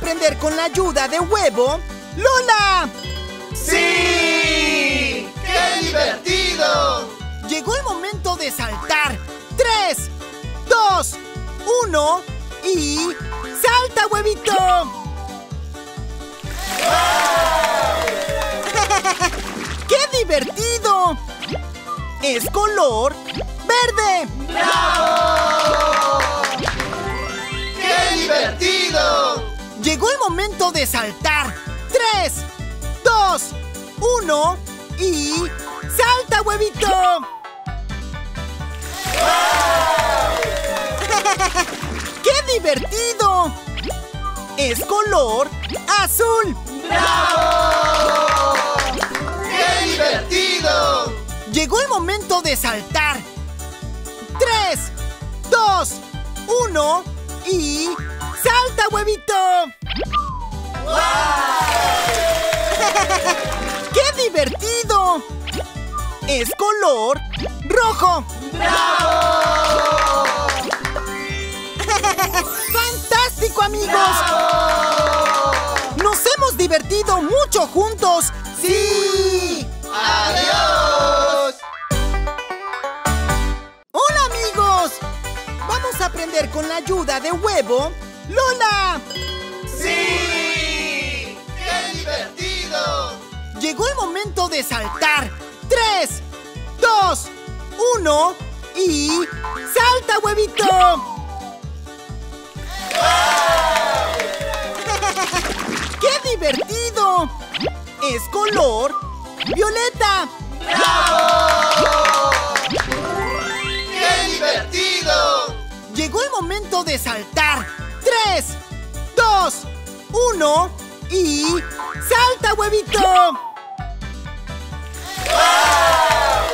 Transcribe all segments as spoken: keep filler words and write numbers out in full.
aprender con la ayuda de Huevo Lola. ¡Sí! ¡Qué divertido! Llegó el momento de saltar. Tres, dos, uno y... ¡salta, Huevito! ¡Wow! ¡Qué divertido! Es color verde. ¡Bravo! ¡Qué divertido! Llegó el momento de saltar. Tres, dos, uno y... ¡salta, Huevito! ¡Wow! ¡Qué divertido! Es color azul. ¡Bravo! ¡Qué divertido! Llegó el momento de saltar. Tres, dos, uno y... ¡salta, Huevito! ¡Wow! ¡Qué divertido! Es color rojo. ¡Bravo! ¡Fantástico, amigos! ¡Bravo! ¡Nos hemos divertido mucho juntos! ¡Sí! ¡Adiós! ¡Hola, amigos! Vamos a aprender con la ayuda de Huevo Lola. ¡Sí! ¡Qué divertido! Llegó el momento de saltar. Tres, dos, uno y... ¡salta, Huevito! ¡Wow! ¡Qué divertido! Es color violeta. ¡Bravo! ¡Qué divertido! Llegó el momento de saltar. Tres, dos, uno y... ¡salta, Huevito! ¡Wow!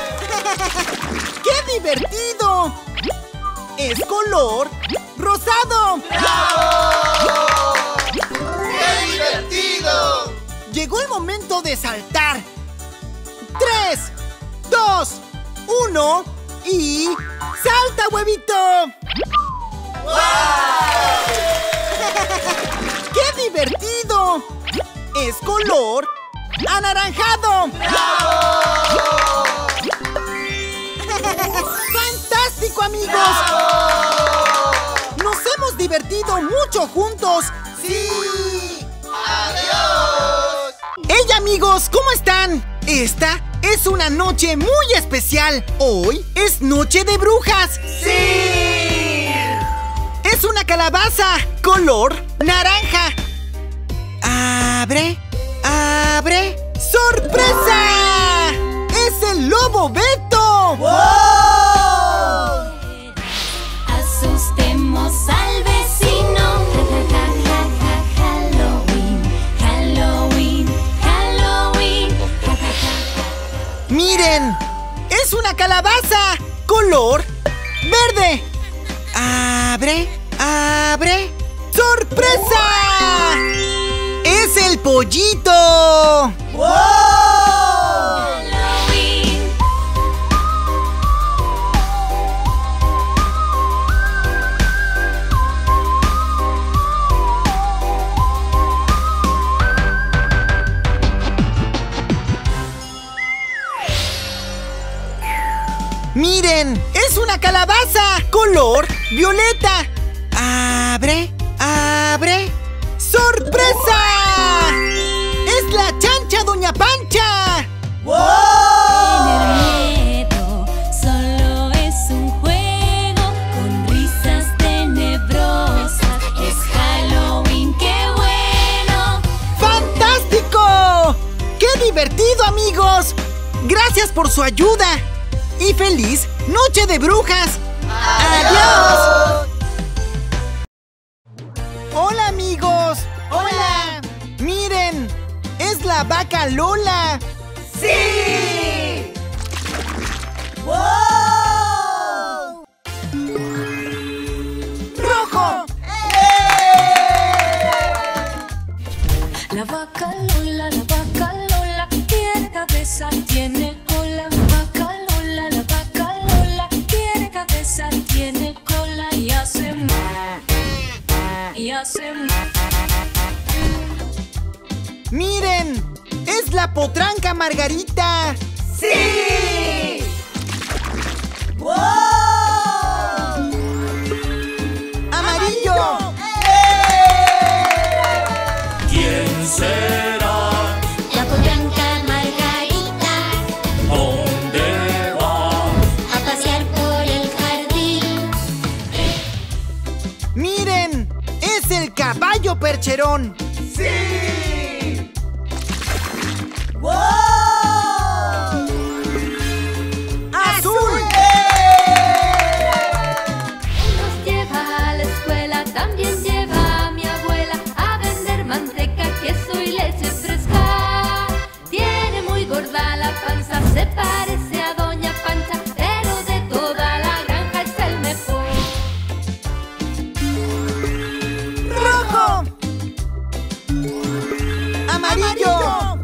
¡Qué divertido! Es color rosado. ¡Bravo! ¡Qué divertido! Llegó el momento de saltar. Tres, dos, uno y... ¡salta, Huevito! ¡Wow! ¡Qué divertido! Es color anaranjado. ¡Bravo! ¡Fantástico, amigos! ¡Bravo! ¡Nos hemos divertido mucho juntos! ¡Sí! ¡Adiós! ¡Hey, amigos! ¿Cómo están? Esta es una noche muy especial. Hoy es Noche de Brujas. ¡Sí! Es una calabaza color naranja. ¡Abre! ¡Abre! ¡Sorpresa! ¡Es el Lobo Beto! ¡Wow! Asustemos al vecino. Ja, ja, ja, ja, Halloween, Halloween, Halloween. Ja, ja, ja. ¡Miren! ¡Es una calabaza color verde! ¡Abre! ¡Abre! ¡Sorpresa! ¡Es el pollito! ¡Wow! Halloween. ¡Miren! ¡Es una calabaza color violeta! ¡Abre! ¡Abre! ¡Sorpresa! ¡Es la chancha Doña Pancha! ¡Wow! Tener miedo solo es un juego con risas tenebrosas. Es Halloween, qué bueno. ¡Fantástico! ¡Qué divertido, amigos! Gracias por su ayuda. Y feliz Noche de Brujas. ¡Adiós! ¡Hola, amigos! ¡Hola! ¡Miren! ¡Es la vaca Lola! ¡Sí! ¡Wow! ¡Rojo! La vaca Lola, la vaca Lola, tiene cabeza, tiene cola. La vaca Lola, la vaca Lola, tiene cabeza, tiene cola y hace ma, y hace ma. ¡Miren! ¡Es la potranca Margarita! ¡Sí! ¡Wow! ¡Amarillo! ¿Quién será? La potranca Margarita ¿Dónde va? a pasear por el jardín. ¡Miren! ¡Es el caballo percherón! ¡Sí! ¡Wow! ¡Azul! Él nos lleva a la escuela, también lleva a mi abuela a vender manteca, queso y leche fresca. Tiene muy gorda la panza, se parece a Doña Pancha, pero de toda la granja es el mejor. ¡Rojo! ¡Amarillo!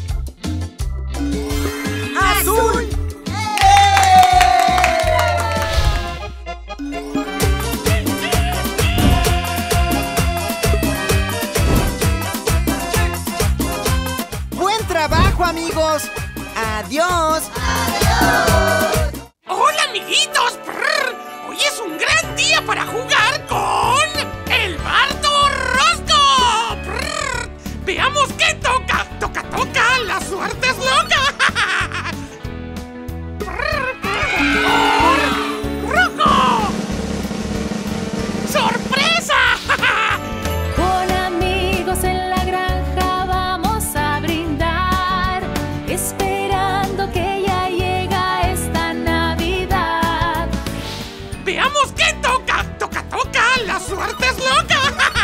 ¡Azul! ¡Buen trabajo, amigos! ¡Adiós! ¡Hola, amiguitos! Prr. Hoy es un gran día para jugar con el Bardo Rosco. Prr. Veamos qué toca. Toca, toca. La suerte es loca. Prr, prr. ¡Rojo! ¡Sorpresa! Con amigos en la granja vamos a brindar, esperando que ya llega esta Navidad. Veamos qué toca. Toca, toca. La suerte es loca.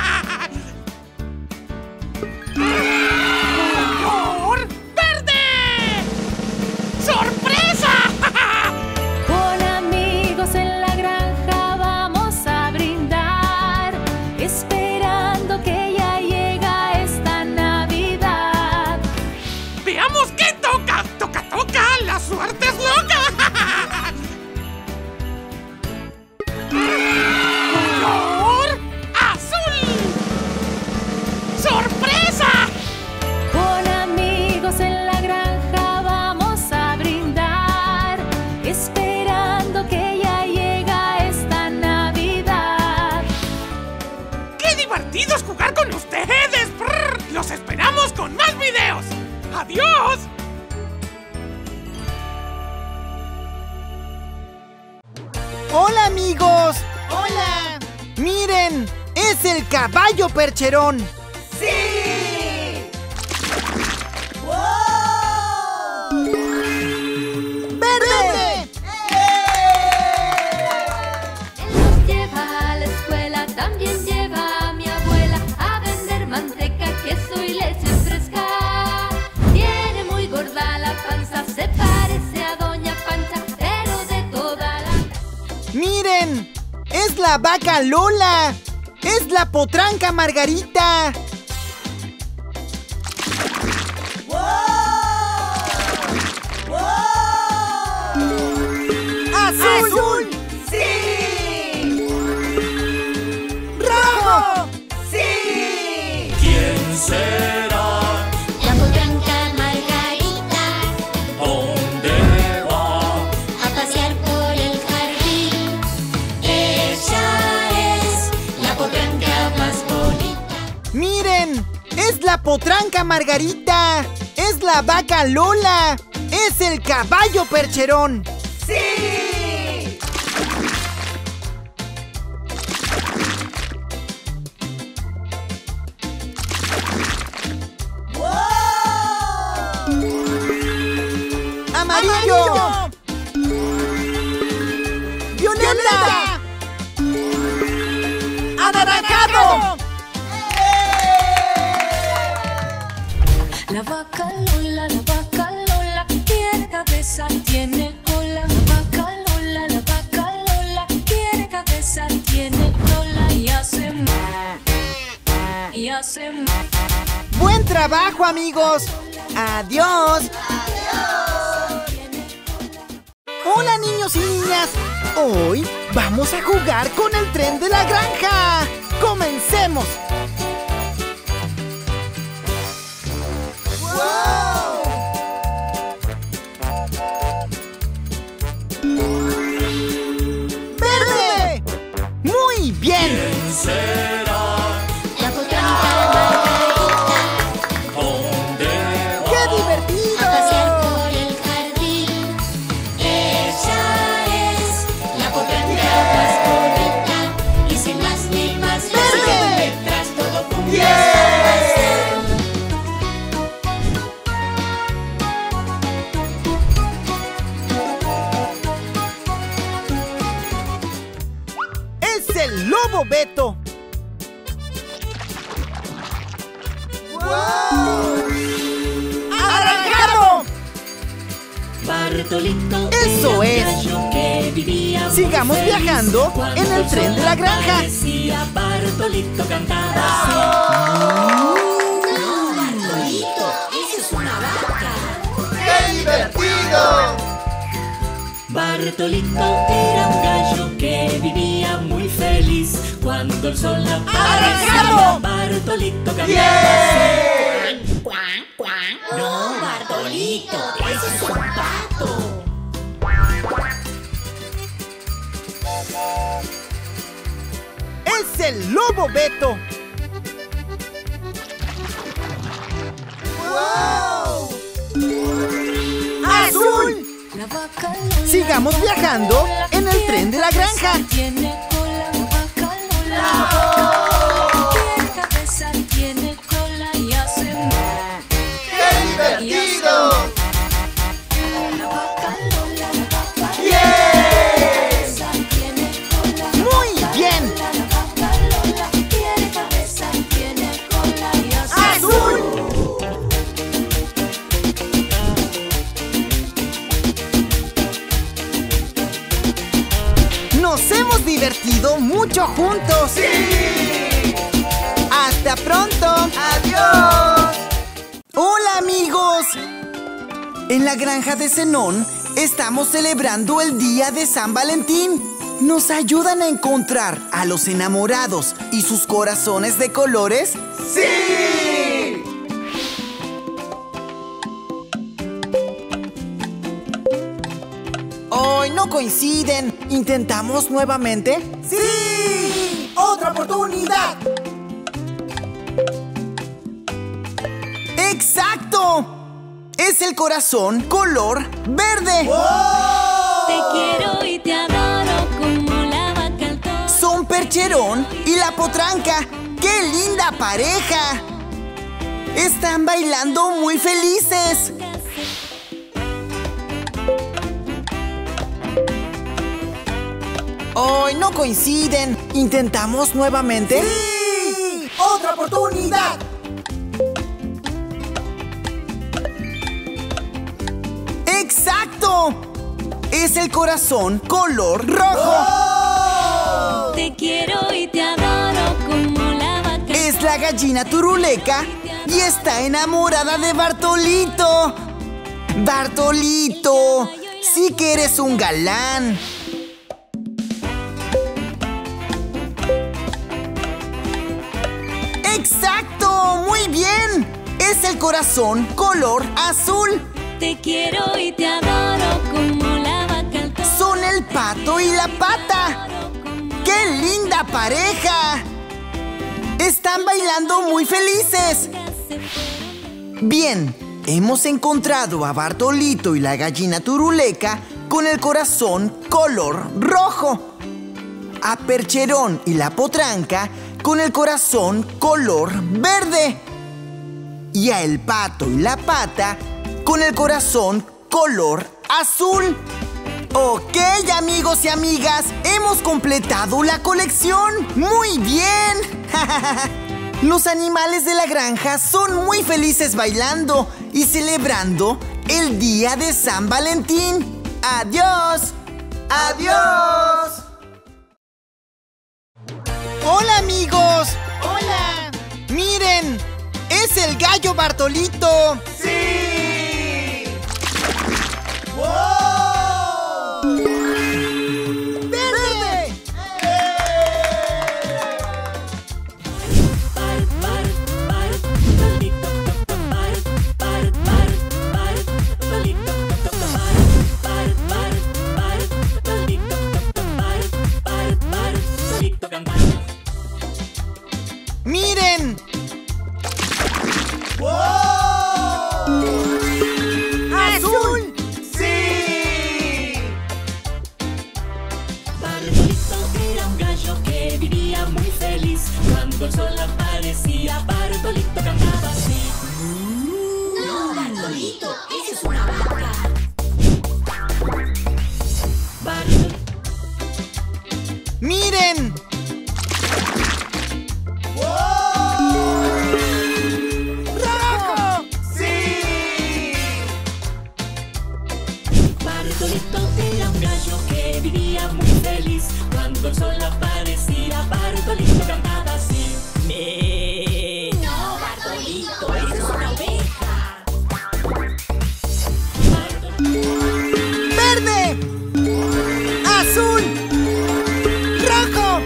¡Color verde! ¡Sorpresa! Con amigos en la granja vamos a brindar, esperando que ya llega esta Navidad. Veamos qué toca. Toca, toca. La suerte es loca. Color azul. ¡Sorpresa! Con amigos en la granja vamos a brindar, esperando que ya llega esta Navidad. ¡Qué divertido es jugar con ustedes! Prr. ¡Los esperamos con más videos! ¡Adiós! ¡Hola, amigos! ¡Hola! ¡Miren! ¡Es el caballo percherón! ¡Sí! ¡Wow! ¡Verde! Él nos lleva a la escuela, también lleva a mi abuela a vender manteca, queso y leche fresca. Tiene muy gorda la panza, se parece a Doña Pancha, pero de toda la... ¡Miren! ¡Es la vaca Lola! ¡Es la potranca Margarita! ¡Wow! ¡Wow! ¡Azul! ¡Sí! ¡Rojo! ¡Sí! ¿Quién será? La potranca Margarita ¿Dónde va? a pasear por el jardín. Ella es la potranca más bonita. ¡Miren! ¡Es la potranca Margarita! ¡Es la vaca Lola! ¡Es el caballo percherón! ¡Sí! ¡Wow! ¡Amarillo! ¡Violeta! ¡Anaranjado! La vaca Lola, la vaca Lola, tiene cabeza, tiene cola. La vaca Lola, la vaca Lola, tiene cabeza, tiene cola y hace mu, y hace mu. ¡Buen trabajo, amigos! ¡Adiós! ¡Hola, niños y niñas! Hoy vamos a jugar con el tren de la granja. ¡Comencemos! ¿quién será? La potranca Margarita ¿Dónde va? ¡Qué divertido! a pasear por el jardín. Ella es la potranca Pascualita y sin más ni más la siguen detrás todo cumbia hasta el cel. ¡Es el lobo Beto! ¡Anaranjado! Bartolito ¡Eso era un es! gallo que vivía muy Sigamos feliz. viajando Cuando en el tren de la granja. aparecía, Bartolito cantaba así. No, Bartolito, esa es una vaca. ¡Qué divertido! Bartolito era un gallo que vivía muy feliz. Cuando el sol aparecía, ¡Anaranjado! Bartolito cantaba así. Cuán, cuán. No, Bartolito, ese es un pato. ¡Es el lobo Beto! ¡Azul! Sigamos viajando en el tren de la granja. Tiene cola, vaca Lola. Tiene cabeza, tiene cola y hace mo. ¡Qué divertido! La vaca Lola, la vaca Lola. Tiene cola. ¡Muy bien! La vaca Lola tiene cabeza, tiene cola y hace ¡Azul! Nos hemos divertido mucho juntos. ¡Sí! ¡Hasta pronto! ¡Adiós! ¡Hola, amigos! En la granja de Zenón estamos celebrando el Día de San Valentín. ¿Nos ayudan a encontrar a los enamorados y sus corazones de colores? ¡Sí! Hoy no coinciden. ¿Intentamos nuevamente? ¡Sí! ¡Otra oportunidad! ¡Exacto! Es el corazón color verde. Te quiero y te adoro como la vaca al toro. Son Percherón y la Potranca. ¡Qué linda pareja! Están bailando muy felices. Hoy no coinciden. ¿Intentamos nuevamente? ¡Sí! ¡Otra oportunidad! ¡Exacto! Es el corazón color rojo. Te quiero y te adoro como la vaca. Es la gallina turuleca y está enamorada de Bartolito. Bartolito, sí que eres un galán. ¡Exacto! ¡Muy bien! Es el corazón color azul. Te quiero y te adoro como la vaca al toro. Son el pato y la pata. ¡Qué linda pareja! Están bailando muy felices. Bien, hemos encontrado a Bartolito y la gallina turuleca con el corazón color rojo. A Percherón y la Potranca con el corazón color verde. Y a el pato y la pata con el corazón color azul. Ok, amigos y amigas, hemos completado la colección. ¡Muy bien! Los animales de la granja son muy felices bailando y celebrando el Día de San Valentín. ¡Adiós! ¡Adiós! ¡Hola, amigos! ¡Hola! ¡Miren! ¡Es el gallo Bartolito! ¡Sí! ¡Wow! ¡Verde! Bar, bar, Bartolito, bar, bar, bar, Bartolito, bar, bar, bar, Bartolito, bar, bar, Bartolito cantando. ¡Miren! ¡Wow! ¡Azul! ¡Sí! Bartolito era un gallo que vivía muy feliz. Cuando el sol aparecía, Bartolito cantaba así. No, Bartolito, esa es una vaca. Bartolito. ¡Miren! ¡Rojo! ¡Sí! Bartolito era un gallo que vivía muy feliz. Cuando el sol aparecía, Bartolito cantaba así. Me. No, Bartolito, esa es una oveja. Bartolito. ¡Verde! ¡Azul! ¡Rojo!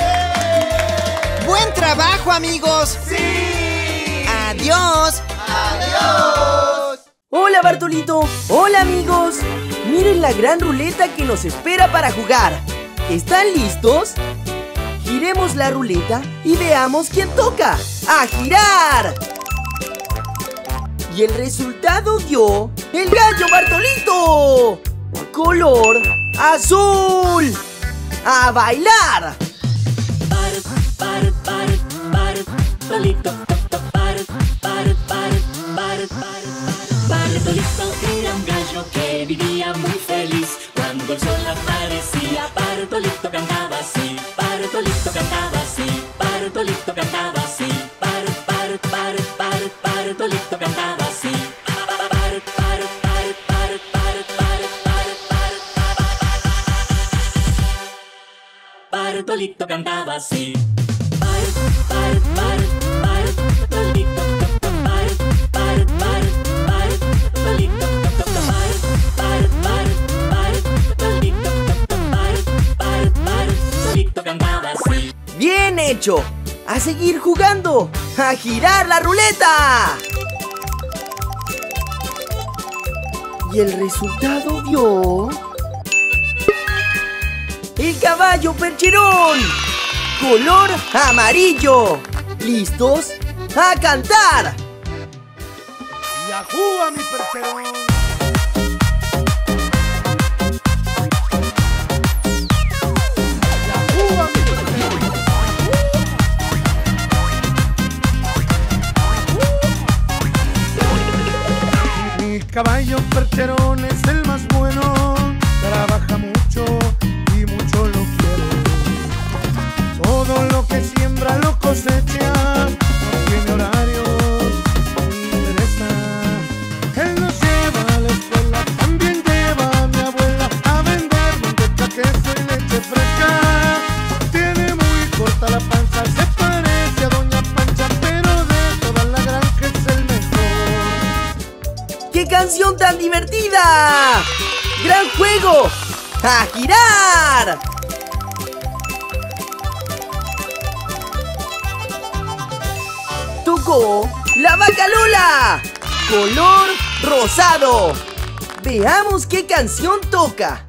¡Buen trabajo, amigos! ¡Sí! ¡Adiós! ¡Adiós! Hola Bartolito, hola amigos. Miren la gran ruleta que nos espera para jugar. ¿Están listos? Giremos la ruleta y veamos quién toca. ¡A girar! Y el resultado dio el gallo Bartolito. Color azul. ¡A bailar! Bar, bar, bar, Bartolito, bar, bar, bar, bar, bar. Bartolito era un gallo que vivía muy feliz. Cuando el sol aparecía, Bartolito cantaba así. Bartolito cantaba así. Bartolito cantaba así. Bar, bar, bar, bar, Bartolito cantaba así. Bar, bar, bar, bar, bar, bar, bar, bar. Bartolito cantaba así. Bar, bar, bar, Bartolito, bar, bar, bar, Bartolito, bar, bar, bar, Bartolito, bar, bar, bar, Bartolito cantaba así. ¡Bien hecho! ¡A seguir jugando! ¡A girar la ruleta! Y el resultado dio... ¡el caballo percherón! ¡Color amarillo! ¿Listos? ¡A cantar! ¡Yahoo a mi percherón! ¡Yahoo a mi percherón! Mi caballo percherón es el más bueno. Trabaja mucho y mucho lo quiero. Todo lo que siembra lo cosecha. No tiene horarios ni interesa. Él nos lleva a la escuela, también lleva a mi abuela a vender manteca, queso y leche fresca. Tiene muy corta la panza, se parece a Doña Pancha, pero de toda la granja es el mejor. ¡Qué canción tan divertida! ¡Gran juego! ¡A girar! Tocó la vaca Lola, color rosado. Veamos qué canción toca.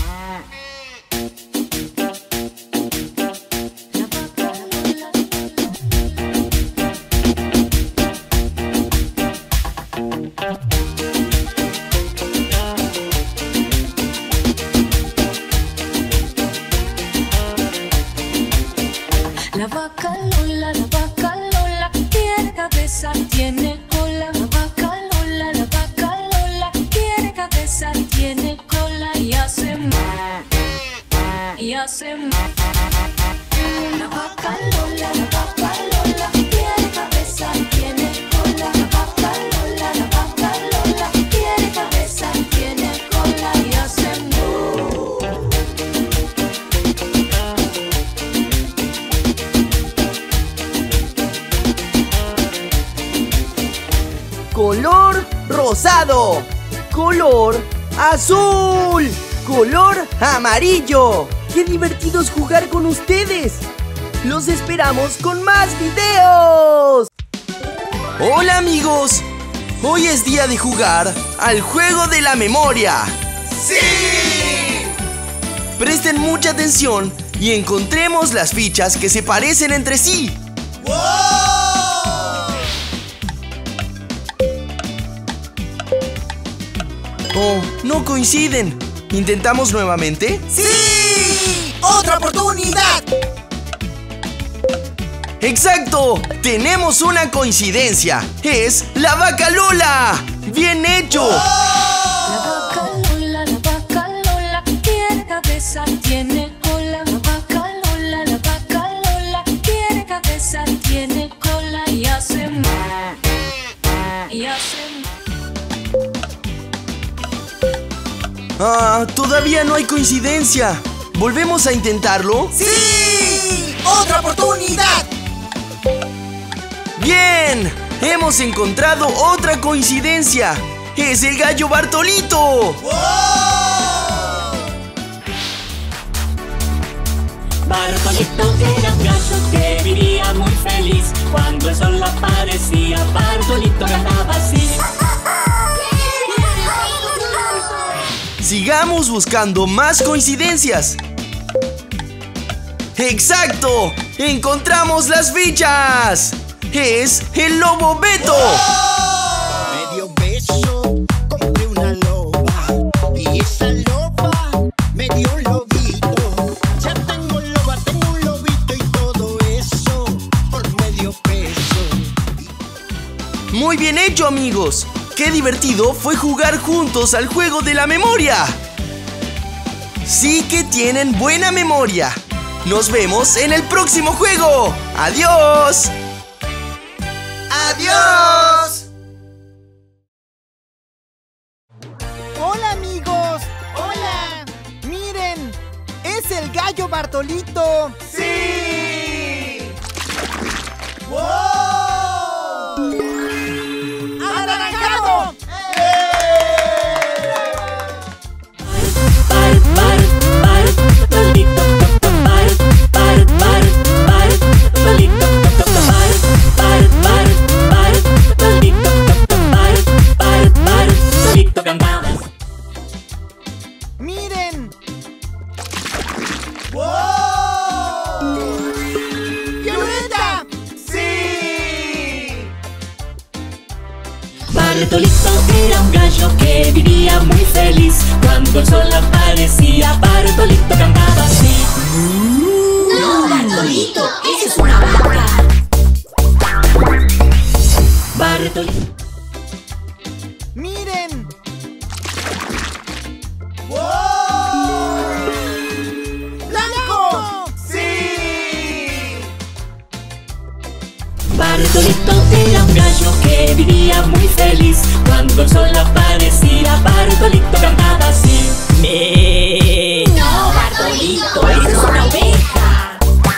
La vaca Lola, la vaca Lola, tiene cabeza, tiene cola. La vaca Lola, la vaca Lola, tiene cabeza, tiene cola y hace ma, y hace ma. La vaca Lola, la vaca Lola, tiene cabeza, tiene cola. La vaca Lola, la vaca Lola, tiene cabeza, tiene cola y hace ma. Color rosado, color azul, color amarillo. ¡Qué divertido es jugar con ustedes! ¡Los esperamos con más videos! ¡Hola amigos! Hoy es día de jugar al juego de la memoria. ¡Sí! Presten mucha atención y encontremos las fichas que se parecen entre sí. ¡Wow! Oh, no coinciden. ¿Intentamos nuevamente? ¡Sí! ¡Otra oportunidad! ¡Exacto! ¡Tenemos una coincidencia! ¡Es la vaca Lola! ¡Bien hecho! La vaca Lola, la vaca Lola, tiene cabeza, tiene cola. La vaca Lola, la vaca Lola, tiene cabeza, tiene cola y hace ma, y hace Ah, todavía no hay coincidencia. ¿Volvemos a intentarlo? ¡Sí! ¡Otra oportunidad! ¡Bien! ¡Hemos encontrado otra coincidencia! ¡Es el gallo Bartolito! ¡Wow! Bartolito era un gallo que vivía muy feliz. Cuando el sol aparecía, Bartolito cantaba así. Sigamos buscando más coincidencias. ¡Exacto! ¡Encontramos las fichas! ¡Es el lobo Beto! Me dio beso, compré una loba y esa loba me dio un lobito. Ya tengo loba, tengo un lobito y todo eso por medio peso. Muy bien hecho, amigos. ¡Qué divertido fue jugar juntos al juego de la memoria! Sí que tienen buena memoria. Nos vemos en el próximo juego. ¡Adiós! ¡Adiós! Hola, amigos. Hola. Miren, es el gallo Bartolito. ¡Sí! ¡Wow! ¡Anaranjado! Bar, bar, Bartolito, bar, bar, bar, Bartolito, bar, bar, bar, Bartolito, bar, bar, Bartolito cantaba. Miren. ¡Wow! ¡Violeta! ¡Sí! Bartolito era un gallo que vivía muy feliz. Cuando el sol aparecía, Bartolito cantaba así. No, Bartolito, esa es una vaca. Bartolito. Miren. ¡Wow! ¡Blanco! ¡Sí! Bartolito era un gallo que vivía muy feliz. Cuando el sol aparecía, Bartolito cantaba así. Me. No, Bartolito, esa es una oveja.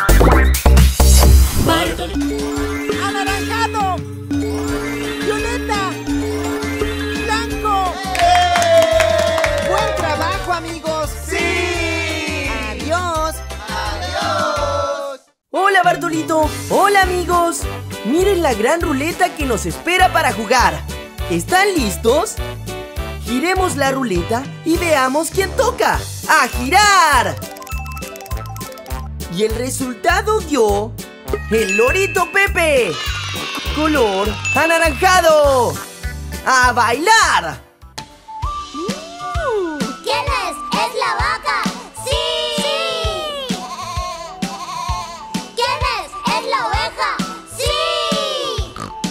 Bartolito. ¡Anaranjado! ¡Violeta! ¡Blanco! ¡Buen trabajo, amigos! ¡Sí! ¡Adiós! ¡Adiós! Hola, Bartolito. Hola, amigos. Miren la gran ruleta que nos espera para jugar. ¿Están listos? Giremos la ruleta y veamos quién toca. ¡A girar! Y el resultado dio el lorito Pepe. Color anaranjado. ¡A bailar! ¿Quién es? ¿Es la vaca? ¡Sí! ¿Quién es? ¿Es la oveja? ¡Sí!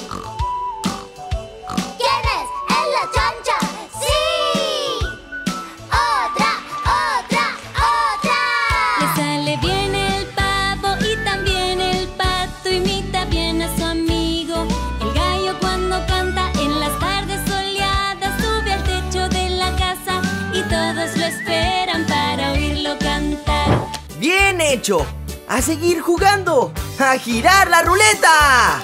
¿Quién es? ¿Es la chancha? ¡Sí! ¡Otra! ¡Otra! ¡Otra! Le sale bien el pavo y también el pato, imita bien a su amigo. El gallo cuando canta en las tardes soleadas sube al techo de la casa y todos lo esperan para oírlo cantar. ¡Bien hecho! ¡A seguir jugando! ¡A girar la ruleta!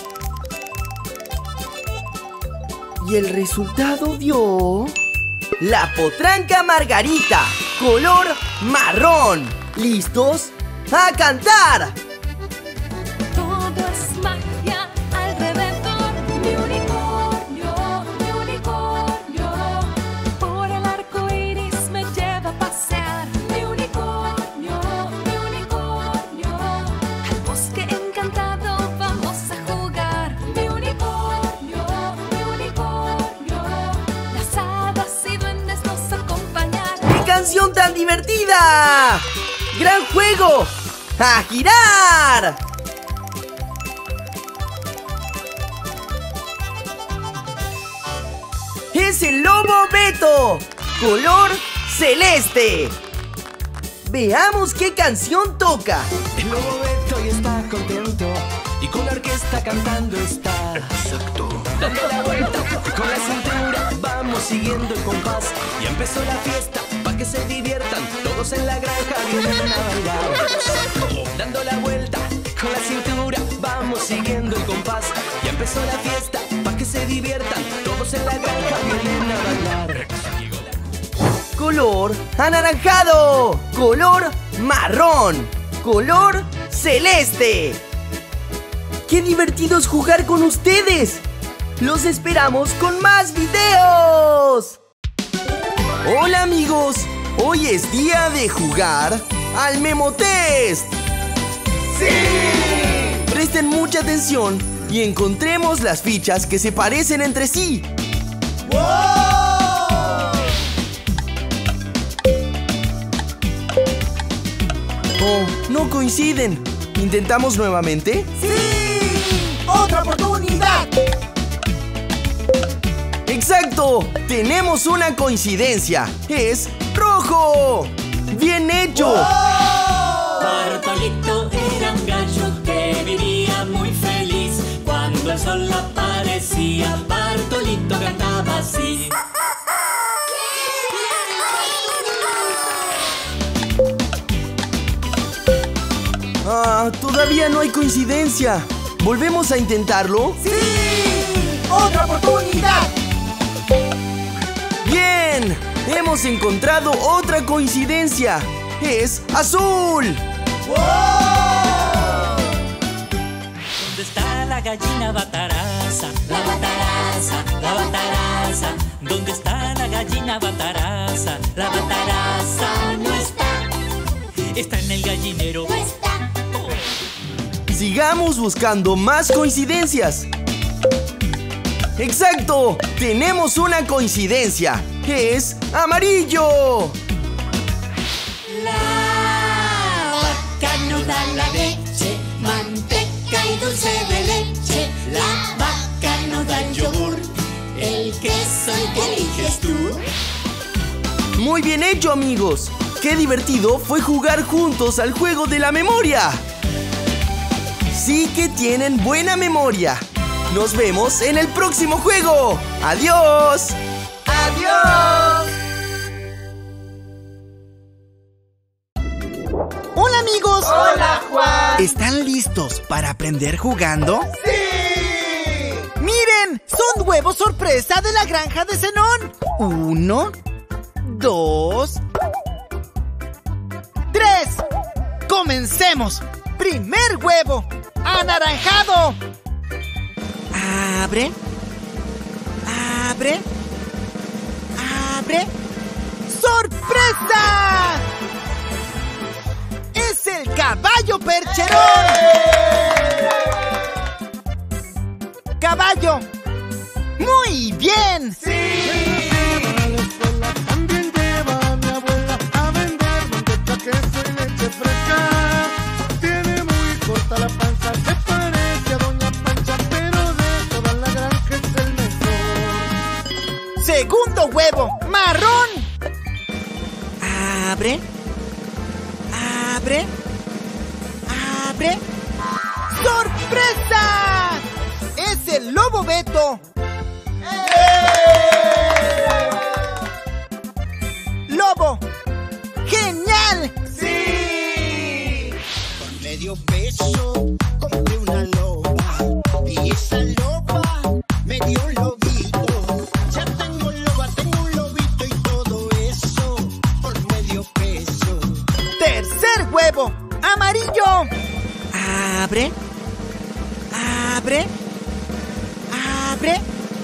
Y el resultado dio la potranca Margarita, color marrón. ¿Listos? ¡A cantar! Todo es magia alrededor. Mi unicornio, mi unicornio, por el arco iris me lleva a pasear. Mi unicornio, mi unicornio, al bosque encantado vamos a jugar. Mi unicornio, mi unicornio, las hadas y duendes canción tan divertida! ¡Gran juego! ¡A girar! ¡Es el lobo Beto! ¡Color celeste! Veamos qué canción toca. El lobo Beto ya está contento y con la orquesta cantando está. Exacto. Dando la vuelta con la cintura, vamos siguiendo el compás. Ya empezó la fiesta, pa' que se diviertan. Todos en la granja vienen a bailar. Dando la vuelta con la cintura, vamos siguiendo el compás. Ya empezó la fiesta, pa' que se diviertan. Todos en la granja vienen a bailar. Color anaranjado, color marrón, color celeste. ¡Qué divertido es jugar con ustedes! ¡Los esperamos con más videos! Hola amigos, hoy es día de jugar al Memotest. ¡Sí! Presten mucha atención y encontremos las fichas que se parecen entre sí. ¡Wow! Oh, no coinciden. ¿Intentamos nuevamente? ¡Sí! ¡Otra oportunidad! ¡Exacto! ¡Tenemos una coincidencia! ¡Es rojo! ¡Bien hecho! ¡Oh! Bartolito era un gallo que vivía muy feliz. Cuando el sol aparecía, Bartolito cantaba así. Ah, todavía no hay coincidencia. ¿Volvemos a intentarlo? ¡Sí! ¡Otra oportunidad! ¡Bien! Hemos encontrado otra coincidencia. ¡Es azul! ¡Wow! ¿Dónde está la gallina bataraza? La bataraza, la bataraza. ¿Dónde está la gallina bataraza? La bataraza no está. Está en el gallinero. No está. Sigamos buscando más coincidencias. ¡Exacto! ¡Tenemos una coincidencia! ¡Es amarillo! La vaca no da la leche, manteca y dulce de leche. La vaca no da el yogur, el queso el que eliges tú. Muy bien hecho, amigos. ¡Qué divertido fue jugar juntos al juego de la memoria! Sí que tienen buena memoria. Nos vemos en el próximo juego. ¡Adiós! ¡Adiós! Hola amigos. Hola Juan. ¿Están listos para aprender jugando? ¡Sí! ¡Miren! ¡Son huevos sorpresa de la granja de Zenón! Uno, dos, tres. ¡Comencemos! ¡Primer huevo! ¡Anaranjado! Abre. Abre. Abre. ¡Sorpresa! ¡Es el caballo percherón! ¡Caballo! ¡Muy bien! ¡Sí! A la escuela también lleva a mi abuela a vender manteca, queso y leche fresca. Tiene muy corta la panza, se parece a Doña Pancha, pero de toda la granja es el mejor. Segundo huevo, marrón. Abre. Abre. Abre. ¡Sorpresa! ¡Es el lobo Beto! ¡Lobo! ¡Genial! ¡Sí! Por medio peso compré una loba y esa loba me dio un lobito. Ya tengo loba, tengo un lobito y todo eso por medio peso. Tercer huevo, amarillo. Abre. Abre. Abre.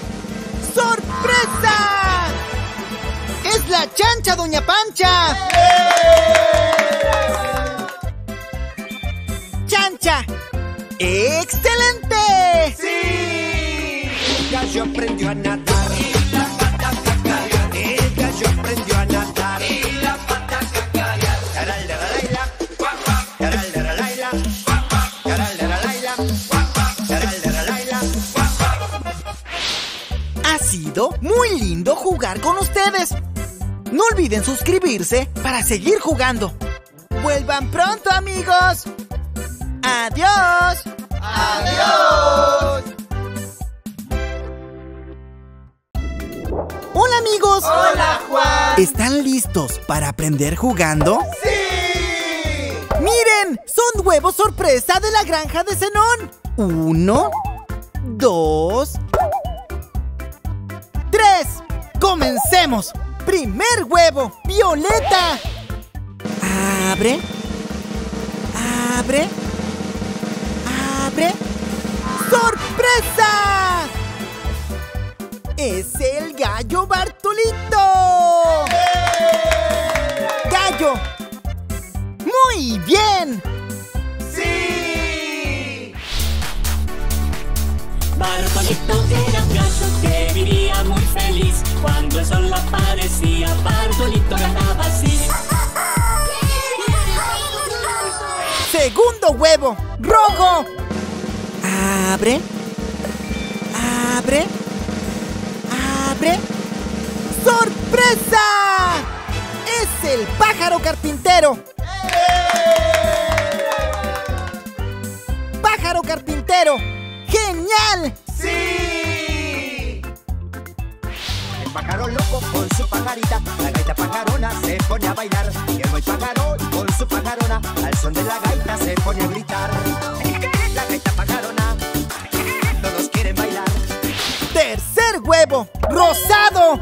¡Sorpresa! ¡Es la chancha, Doña Pancha! ¡Chancha! ¡Excelente! ¡Sí! El gallo aprendió a nadar. El gallo aprendió a nadar. sido muy lindo jugar con ustedes. No olviden suscribirse para seguir jugando. Vuelvan pronto, amigos. Adiós. Adiós. Hola, amigos. Hola, Juan. ¿Están listos para aprender jugando? ¡Sí! ¡Miren! ¡Son huevos sorpresa de la granja de Zenón! Uno, dos, tres. ¡Comencemos! ¡Primer huevo! ¡Violeta! Abre. Abre. Abre. ¡Sorpresa! ¡Es el gallo Bartolito! ¡Gallo! ¡Muy bien! ¡Sí! Bartolito era un gallo que vivía muy feliz. Cuando el sol aparecía, Bartolito cantaba así. Segundo huevo, rojo. Abre. Abre. Abre. ¡Sorpresa! ¡Es el pájaro carpintero! ¡Pájaro carpintero! ¡Genial! ¡Sí! El pájaro loco con su pajarita, la gaita pajarona se pone a bailar. Y el buey pájaro con su pajarona, al son de la gaita se pone a gritar. La gaita pajarona, todos quieren bailar. Tercer huevo, rosado.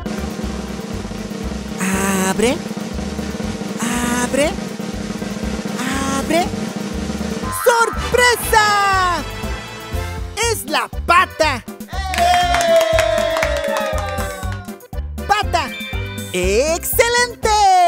Abre. Abre. Abre. ¡Sorpresa! ¡Es la pata! ¡Pata! ¡Excelente!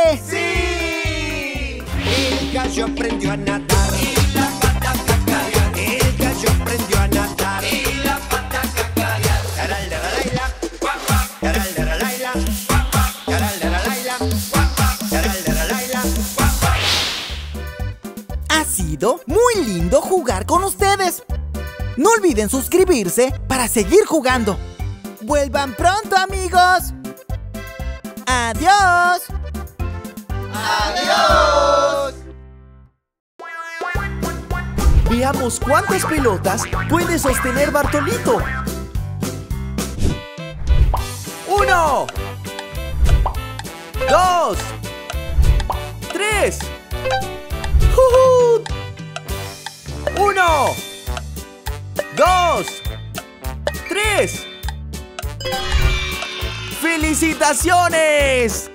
¡Sí! El gallo aprendió a nadar y la pata cacarear. El gallo aprendió a nadar y la pata cacarear. Taraldera guap guap. Taraldera laila, guap guap. Taraldera laila, guap guap. Taraldera laila, guap guap. Ha sido muy lindo jugar con ustedes. No olviden suscribirse para seguir jugando. Vuelvan pronto, amigos. Adiós. ¡Adiós! Veamos cuántas pelotas puede sostener Bartolito. Uno, dos, tres. ¡Jujú! Uno, dos, tres. ¡Felicitaciones!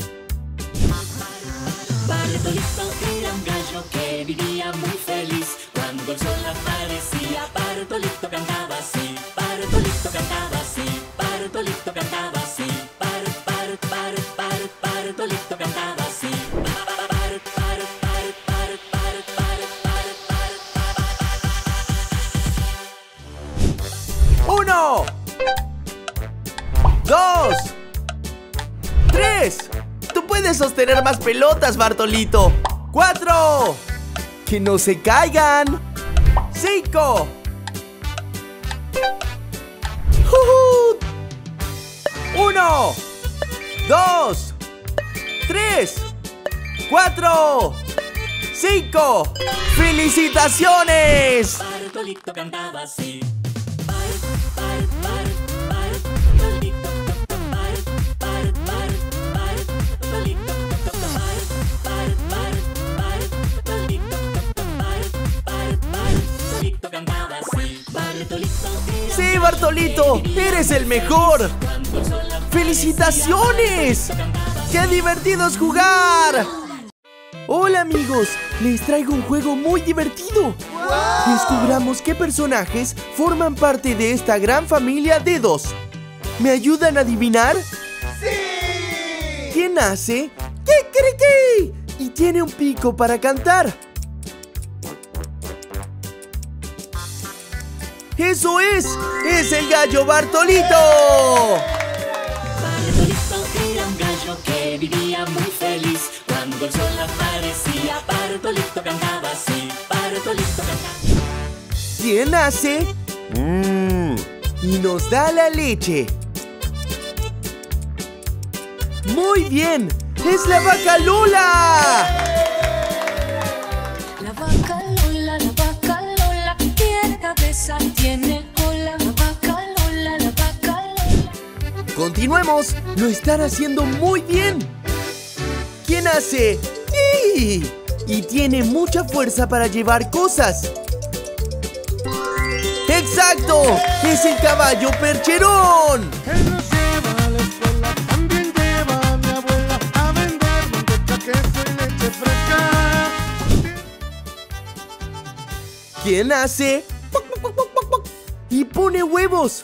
Bartolito era un gallo que vivía muy feliz. Cuando el sol aparecía, Bartolito cantaba así. Bartolito cantaba así. Bartolito cantaba así. Bar, bar, bar, bar, Bartolito cantaba así. Bar, bar, bar, bar, bar, bar, bar, bar, bar. Uno, dos, tres. Tú puedes sostener más pelotas, Bartolito. Cuatro. Que no se caigan. Cinco. ¡Jujú! Uno, dos, tres, cuatro, cinco. ¡Felicitaciones! Bartolito cantaba así. Bar, bar, bar, Bartolito, bar, bar, bar, Bartolito, bar, bar, bar, Bartolito, bar, bar, bar, Bartolito cantaba así. Bartolito. Sí, Bartolito, eres el mejor. ¡Felicitaciones! ¡Qué divertido es jugar! Hola, amigos, les traigo un juego muy divertido. ¡Wow! Descubramos qué personajes forman parte de esta gran familia de dos. ¿Me ayudan a adivinar? ¡Sí! ¿Quién hace kikiriki y tiene un pico para cantar? ¡Eso es! ¡Es el gallo Bartolito! Bartolito era un gallo que vivía muy feliz. Cuando el sol aparecía, Bartolito cantaba así. Bartolito cantaba. ¿Quién hace? Mmm, y nos da la leche. Muy bien, es la vaca Lola. La vaca Lola, la vaca Lola, tiene cabeza, tiene cola. La vaca Lola, la vaca Lola. Continuemos, lo están haciendo muy bien. ¿Quién hace? ¡Sí! Y tiene mucha fuerza para llevar cosas. ¡Exacto! ¡Es el caballo percherón! Él nos lleva a la escuela, también lleva a mi abuela a vender manteca, queso y leche fresca. ¿Quién hace? Y pone huevos.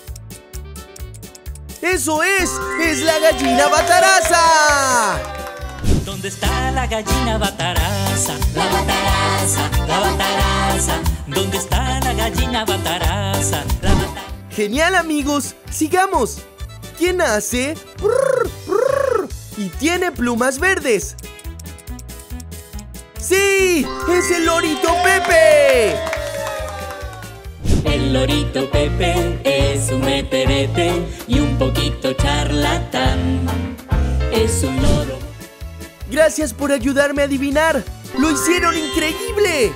¡Eso es! ¡Es la gallina Bataraza! ¿Dónde está la gallina Bataraza? La Bataraza, la Bataraza. ¿Dónde está la gallina Bataraza? La Bataraza. Genial, amigos, sigamos. ¿Quién hace? Prrr, prrr, y tiene plumas verdes. ¡Sí! ¡Es el lorito Pepe! El lorito Pepe es un meterete y un poquito charlatán. Es un loro. Gracias por ayudarme a adivinar. ¡Lo hicieron increíble!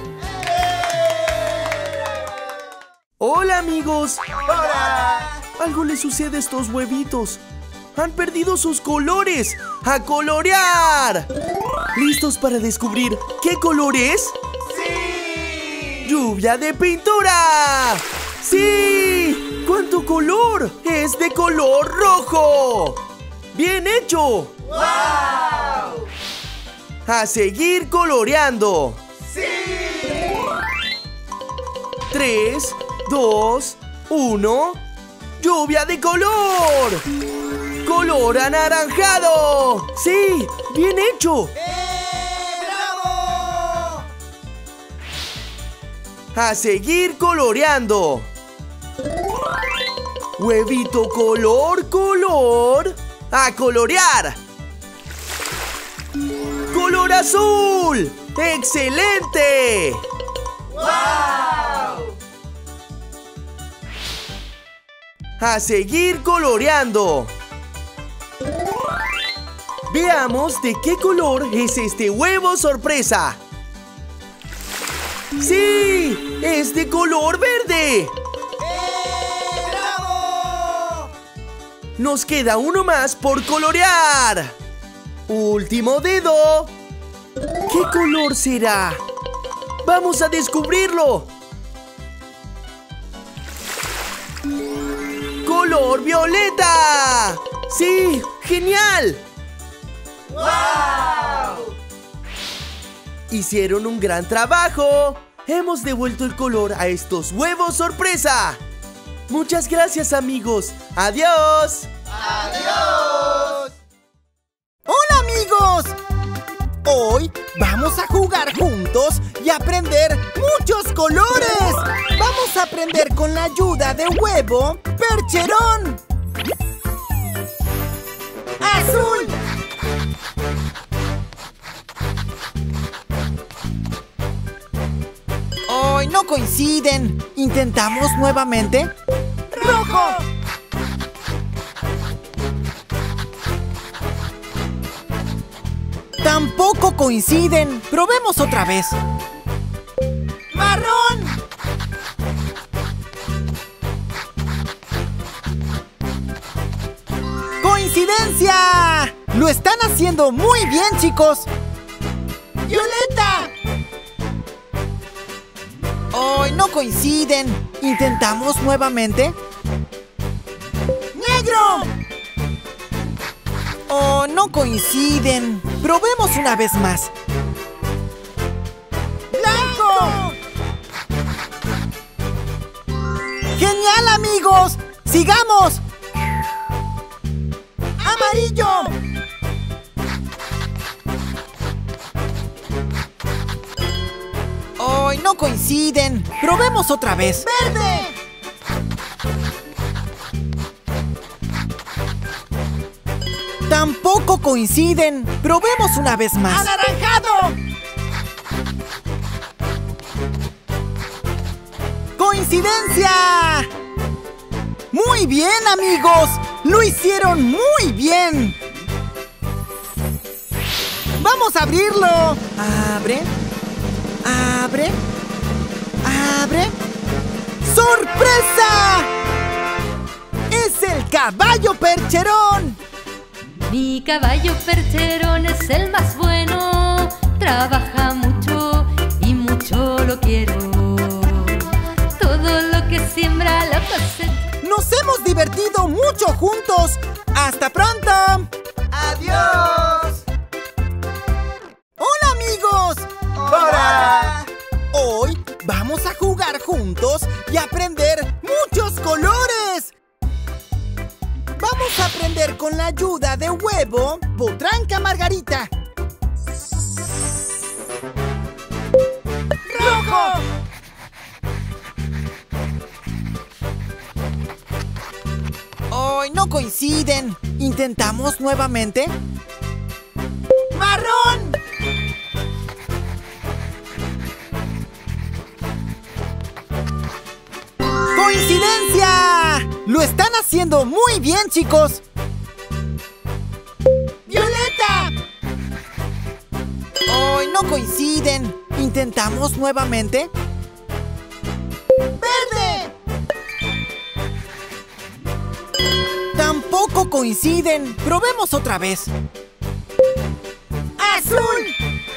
¡Hola, amigos! ¡Hola! Algo le sucede a estos huevitos. Han perdido sus colores. ¡A colorear! ¿Listos para descubrir qué color es? ¡Sí! ¡Lluvia de pintura! ¡Sí! ¿Cuánto color? ¡Es de color rojo! ¡Bien hecho! ¡Wow! ¡A seguir coloreando! ¡Sí! Tres, dos, uno. ¡Lluvia de color! ¡Color anaranjado! ¡Sí! ¡Bien hecho! ¡Eh, bravo! ¡A seguir coloreando! Huevito color, color. ¡A colorear! ¡Color azul! ¡Excelente! ¡Wow! ¡A seguir coloreando! Veamos de qué color es este huevo sorpresa. ¡Sí! ¡Es de color verde! ¡Eh, bravo! Nos queda uno más por colorear. Último dedo. ¿Qué color será? ¡Vamos a descubrirlo! ¡Color violeta! ¡Sí! ¡Genial! ¡Wow! Hicieron un gran trabajo. Hemos devuelto el color a estos huevos sorpresa. Muchas gracias, amigos. ¡Adiós! ¡Adiós! ¡Hola, amigos! Hoy vamos a jugar juntos y aprender muchos colores. Vamos a aprender con la ayuda de huevo percherón. ¡Azul! Hoy no coinciden. ¿Intentamos nuevamente? ¡Rojo! Tampoco coinciden. Probemos otra vez. ¡Marrón! ¡Coincidencia! Lo están haciendo muy bien, chicos. ¡Violeta! Hoy no coinciden. ¿Intentamos nuevamente? ¡Negro! Oh, no coinciden. Probemos una vez más. ¡Blanco! ¡Genial, amigos! ¡Sigamos! ¡Amarillo! Hoy no coinciden. Probemos otra vez. ¡Verde! Tampoco coinciden. Probemos una vez más. ¡Anaranjado! ¡Coincidencia! ¡Muy bien, amigos! ¡Lo hicieron muy bien! ¡Vamos a abrirlo! Abre. Abre. Abre. ¡Sorpresa! ¡Es el caballo percherón! Mi caballo percherón es el más bueno. Trabaja mucho y mucho lo quiero. Todo lo que siembra lo cosecha. ¡Nos hemos divertido mucho juntos! ¡Hasta pronto! ¡Adiós! ¡Hola, amigos! ¡Hola! Hoy vamos a jugar juntos y aprender muchos colores. Vamos a aprender con la ayuda de Huevo, Potranca, Margarita. ¡Rojo! ¡Ay, no coinciden! ¿Intentamos nuevamente? ¡Marrón! ¡Coincidencia! ¡Lo están haciendo muy bien, chicos! ¡Violeta! ¡Ay, no coinciden! ¿Intentamos nuevamente? ¡Verde! Tampoco coinciden. Probemos otra vez. ¡Azul!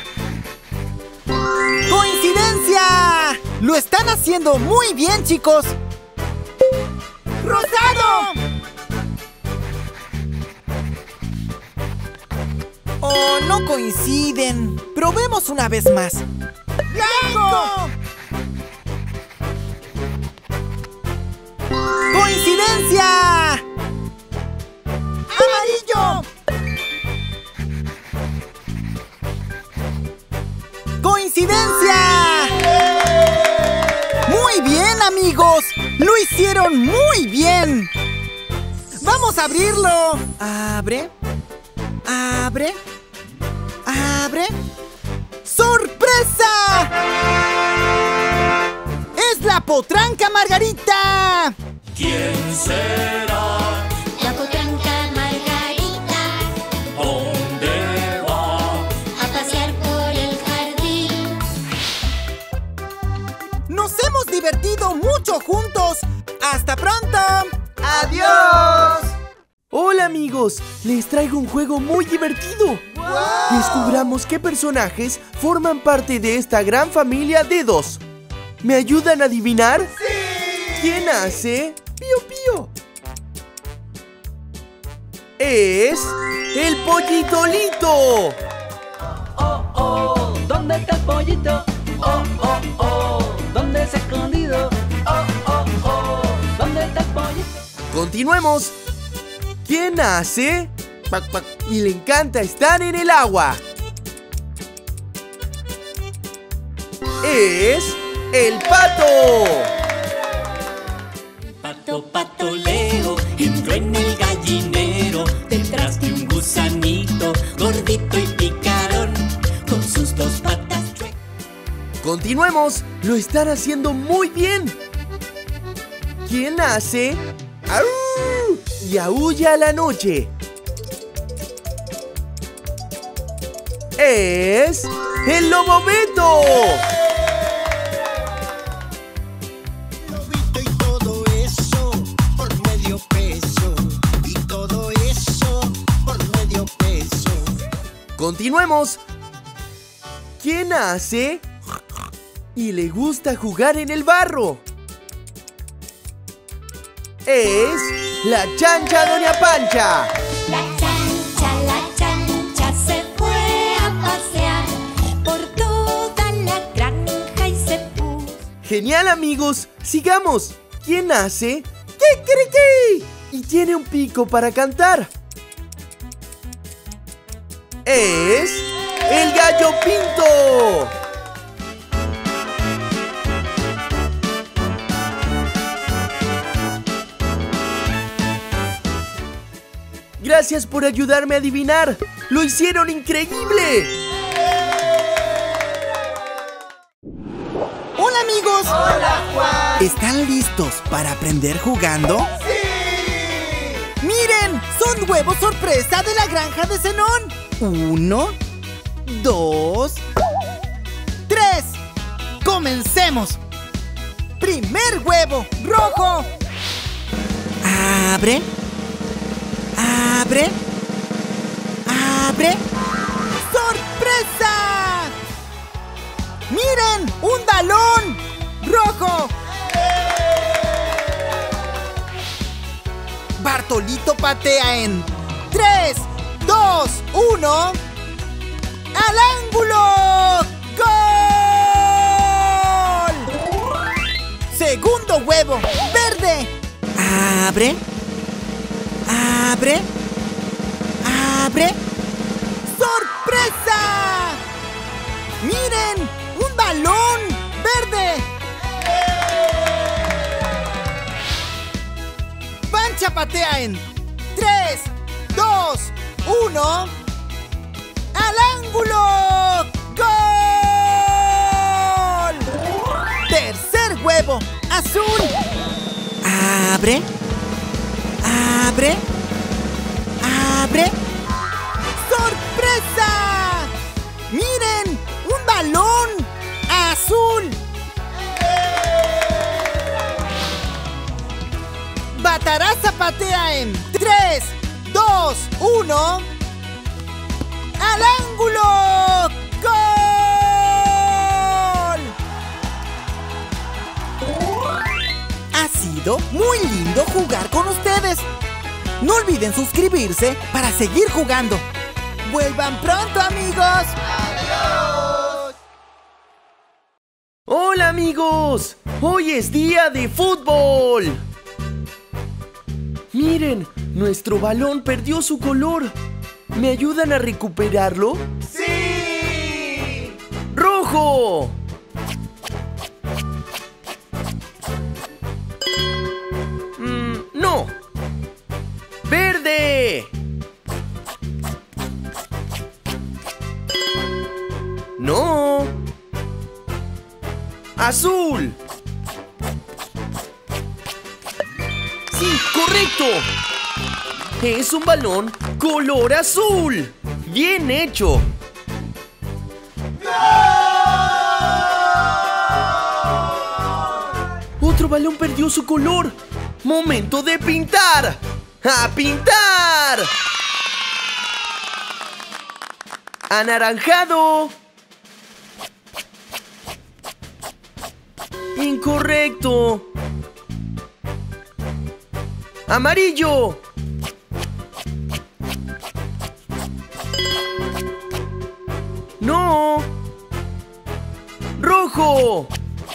¡Coincidencia! ¡Lo están haciendo muy bien, chicos! ¡Rosado! ¡Oh, no coinciden! Probemos una vez más. ¡Blanco! ¡Coincidencia! ¡Amarillo! ¡Coincidencia! ¡Muy bien, amigos! ¡Lo hicieron muy bien! ¡Vamos a abrirlo! Abre. Abre. Abre. ¡Sorpresa! ¡Es la Potranca Margarita! ¿Quién será? La potranca Margarita ¿Dónde va? a pasear por el jardín. ¡Nos hemos divertido mucho juntos! ¡Hasta pronto! ¡Adiós! Hola, amigos, les traigo un juego muy divertido. ¡Wow! Descubramos qué personajes forman parte de esta gran familia de dos. ¿Me ayudan a adivinar? ¡Sí! ¿Quién hace pío pío? Es el Pollito Lito. Oh, oh, ¿dónde está el pollito? Oh, oh, oh, ¿dónde se ha escondido? Oh, oh, oh, ¿dónde está el pollito? Continuemos. ¿Quién hace pac, pac, y le encanta estar en el agua? Es el Pato. Pato, pato, Leo, entró en el gallinero detrás de un gusanito gordito y picarón con sus dos patas. Continuemos. Lo están haciendo muy bien. ¿Quién hace ¡au! Y aúlla a la noche? Es el Lobo Beto. Lobito y todo eso por medio peso. Y todo eso por medio peso. Continuemos. ¿Quién hace y le gusta jugar en el barro? Es la Chancha Doña Pancha. La chancha, la chancha se fue a pasear por toda la granja y se puso. Genial, amigos. Sigamos. ¿Quién hace kikiriki y tiene un pico para cantar? Es el Gallo Pinto. Gracias por ayudarme a adivinar. ¡Lo hicieron increíble! ¡Hola, amigos! ¡Hola, Juan! ¿Están listos para aprender jugando? ¡Sí! ¡Miren! ¡Son huevos sorpresa de la granja de Zenón! Uno, dos, tres. ¡Comencemos! Primer huevo, rojo. Abre. Abre. Abre. ¡Sorpresa! ¡Miren! ¡Un balón! ¡Rojo! Bartolito patea en tres, dos, uno. ¡Al ángulo! ¡Gol! Segundo huevo, verde. Abre. Abre. Abre. ¡Sorpresa! ¡Miren! ¡Un balón verde! Pancha patea en tres, dos, uno. ¡Al ángulo! ¡Gol! Tercer huevo, azul. Abre. Abre. Abre. ¡Sorpresa! ¡Miren! ¡Un balón azul! Bataraza patea en tres, dos, uno. ¡Al ángulo! ¡Gol! Ha sido muy lindo jugar con ustedes. No olviden suscribirse para seguir jugando. ¡Vuelvan pronto, amigos! ¡Adiós! ¡Hola, amigos! Hoy es día de fútbol. Miren, nuestro balón perdió su color. ¿Me ayudan a recuperarlo? ¡Sí! ¡Rojo! Mm, no. ¡Verde! No. ¡Azul! ¡Sí, correcto! Es un balón color azul. ¡Bien hecho! Otro balón perdió su color. ¡Momento de pintar! ¡A pintar! ¡Anaranjado! ¡Incorrecto! ¡Amarillo! ¡No! ¡Rojo!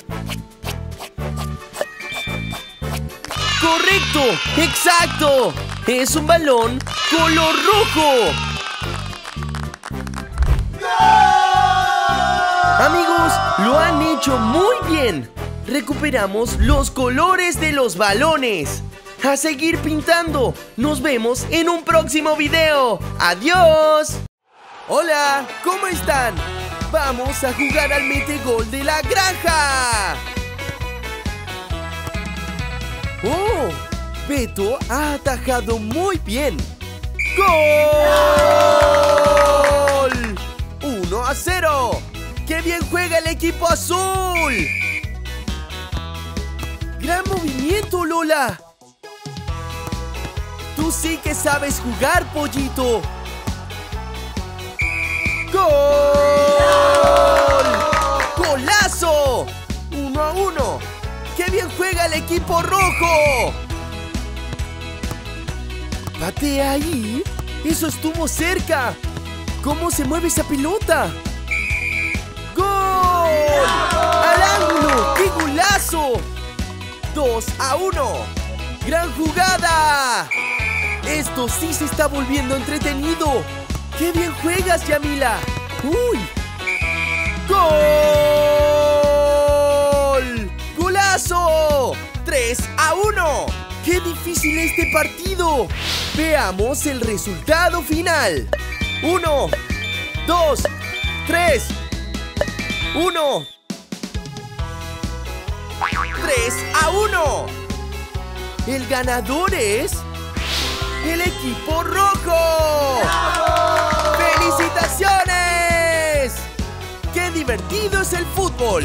¡Correcto! ¡Exacto! ¡Es un balón color rojo! Amigos, lo han hecho muy bien. Recuperamos los colores de los balones. A seguir pintando. Nos vemos en un próximo video. ¡Adiós! Hola, ¿cómo están? Vamos a jugar al metegol de la granja. ¡Oh! Beto ha atajado muy bien. ¡Gol! uno a cero. ¡Qué bien juega el equipo azul! ¡Gran movimiento, Lola! Tú sí que sabes jugar, pollito. ¡Gol! ¡Golazo! ¡Uno a uno! ¡Qué bien juega el equipo rojo! ¡Patea ahí! ¡Eso estuvo cerca! ¿Cómo se mueve esa pelota? ¡Gol! ¡Al ángulo! ¡Qué golazo! ¡Dos a uno! ¡Gran jugada! Esto sí se está volviendo entretenido. ¡Qué bien juegas, Yamila! ¡Uy! ¡Gol! ¡Golazo! ¡tres a uno! ¡Qué difícil este partido! Veamos el resultado final. Uno, dos, tres. Uno. Tres a uno. El ganador es el equipo rojo. ¡Felicitaciones! divertido es el fútbol!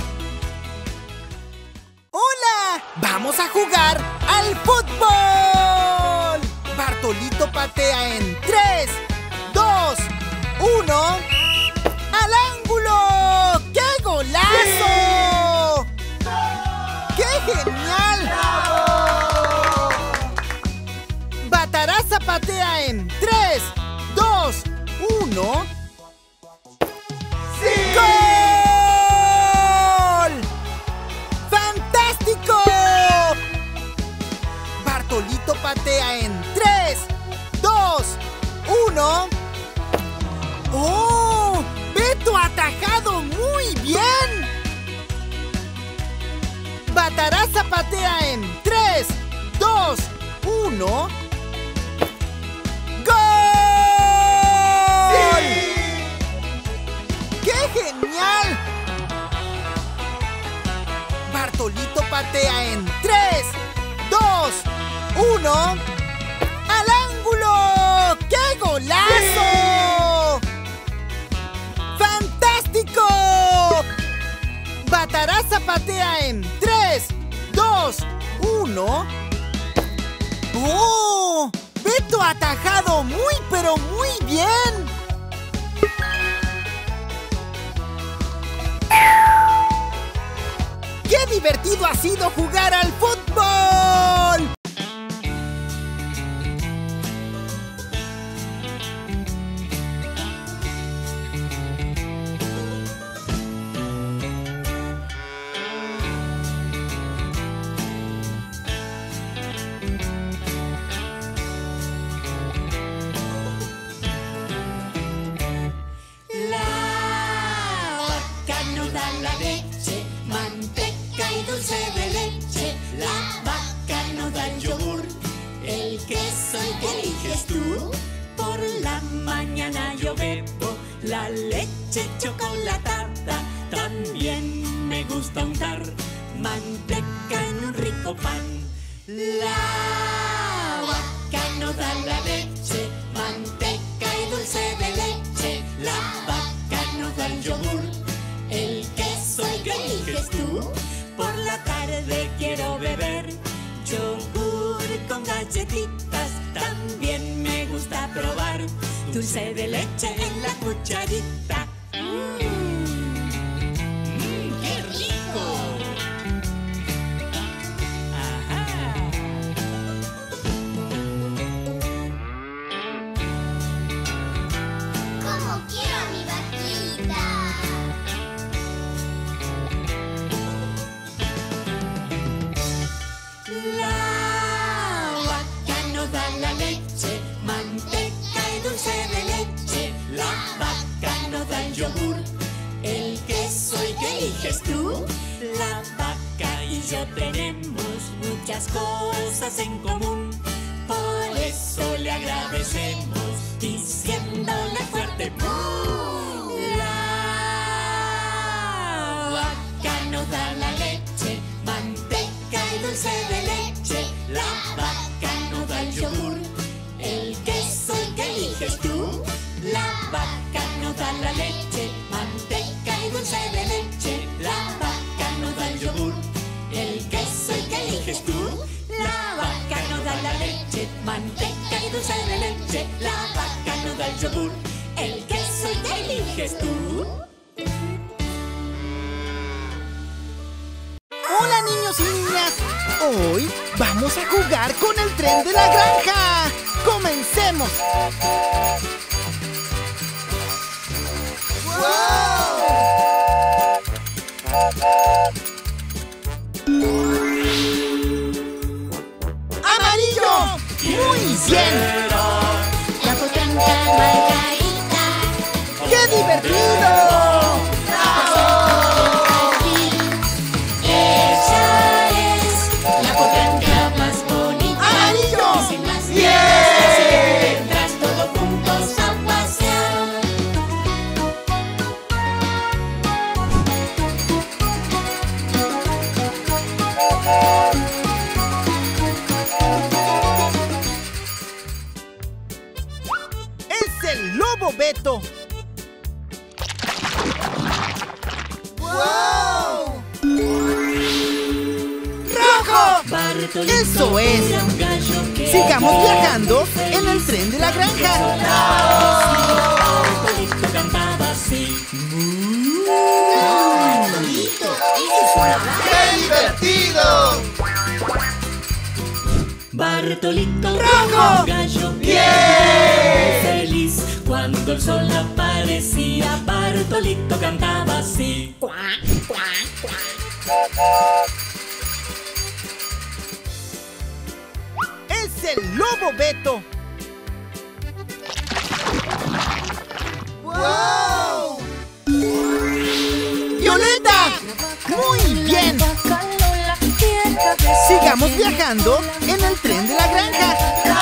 ¡Hola! ¡Vamos a jugar al fútbol! Bartolito patea en tres, dos, uno. ¡Al ángulo! ¡Qué golazo! ¡Qué genial! ¡Bravo! Bataraza patea en tres, dos, uno. ¡Sí! ¡Gol! ¡Fantástico! Bartolito patea en tres, dos, uno. ¡Oh! ¡Beto ha atajado muy bien! Bataraza patea en tres, dos, uno. ¡Gol! ¡Sí! ¡Qué genial! Bartolito patea en tres, dos, uno. ¡Al ángulo! ¡Qué golazo! ¡Sí! ¡Fantástico! Bataraza patea en tres, dos, uno. ¡Oh! Beto ha atajado muy, pero muy bien. ¡Qué divertido ha sido jugar al fútbol! La leche chocolatada también me gusta untar manteca en un rico pan. La vaca no da la leche, manteca y dulce de leche. La vaca no da el yogur, el queso el que eliges tú. Por la tarde quiero beber yogur con galletitas, también me gusta probar dulce de leche en la cucharita. ¡Mmm! ¡Mmm! ¡Qué rico! ¡Ajá! ¡Cómo quiero a mi vaquita! La vaca no da la leche, manteca y dulce de leche. La vaca no da el yogur, el queso el que eliges tú. La vaca y yo tenemos muchas cosas en común, por eso le agradecemos diciéndole fuerte ¡mu! La vaca no da la leche, manteca y dulce de leche. La vaca no da el yogur, el queso el que eliges tú. La vaca no da la leche, manteca y dulce de leche. La vaca no da el yogur, el queso el que eliges tú. La vaca no da la leche, manteca y dulce de leche. La vaca no da el yogur, el queso el que eliges tú. Hola niños y niñas, hoy vamos a jugar con el tren de la granja. ¡Comencemos! ¡Wow! ¡Amarillo! ¡Muy bien! La potranca Margarita. ¡Qué divertido! Ella es la potranca más bonita. ¡Amarillo! Y sin más ¡Bien! así que vendrás todos juntos a pasear. ¡Es el lobo Beto! Eso es. Sigamos viajando en el tren de la granja. Bartolito cantaba así. ¡Qué divertido! Bartolito ¡Rojo! era un gallo ¡Bien! feliz. Cuando el sol aparecía, Bartolito cantaba así. ¡Es el lobo Beto! ¡Wow! ¡Violeta! ¡Muy bien! Sigamos viajando en el tren de la granja.